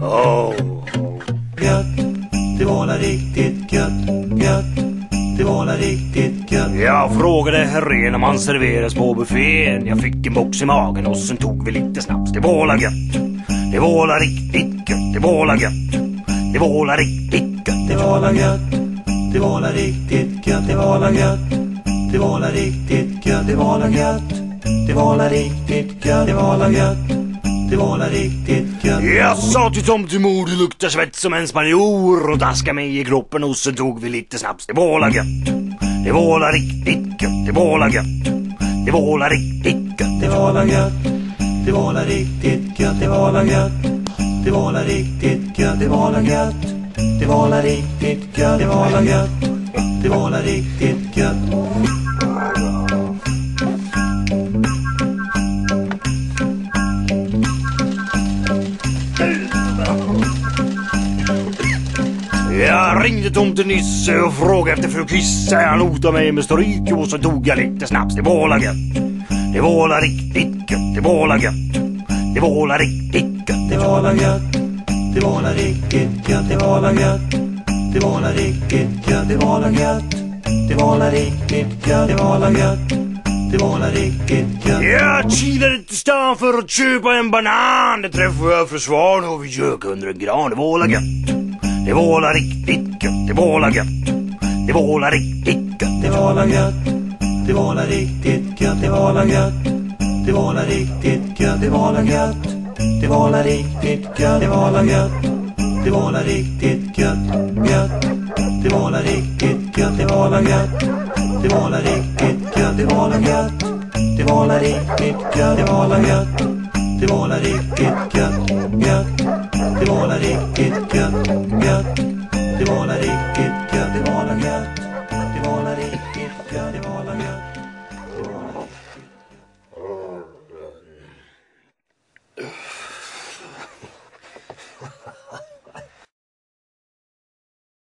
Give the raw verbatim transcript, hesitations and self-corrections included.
Oh. Gött, det var riktigt gött, gött. Det var riktigt gött. Jag frågade herren om han serveras på buffén. Jag fick en box i magen och sen tog vi lite snaps. Det var gött, det var riktigt gött. Det var gött, det var riktigt gött. Det var gött, det var riktigt gött. Det var gött, det var riktigt gött. Det var gött, det var riktigt gött. Det var gött, det var riktigt gött. Jag sa till tomtemor, det luktar svett som en spanjor. Och daska mig i kroppen och sen tog vi lite snaps. Det var gött, det var riktigt gött. Det var gött, det var riktigt gött. Det var gött, det var riktigt gött. Det var gött, det var riktigt gött. Det var gött, det var riktigt gött. Det var gött, det var riktigt gött. Jag ringde tomten Nisse och frågade efter fru Kisse. Han hotade mig med stryk och så tog jag lite snaps. Det var gött, det var riktigt gött. Det var gött, det var riktigt gött. Det var gött, det var riktigt gött. Det var gött, det var riktigt gött. Det var gött, det var riktigt gött. Det var gött, det var riktigt gött. Jag kilade till stan för att köpa en banan. Det träffade jag för Svan och vi kök under en gran. Det var gött, det var riktigt gött. Det var gött, det var riktigt gött. Det var gött, det var riktigt gött. Det var gött, det var riktigt gött. Det var gött, det var riktigt gött. Det var gött, det var riktigt gött. Gött, det var riktigt gött. Det var gött, det var riktigt gött. Det var gött, det var riktigt gött. Det var gött, det var riktigt gött. Gött, det var riktigt gött. Gött, det var riktigt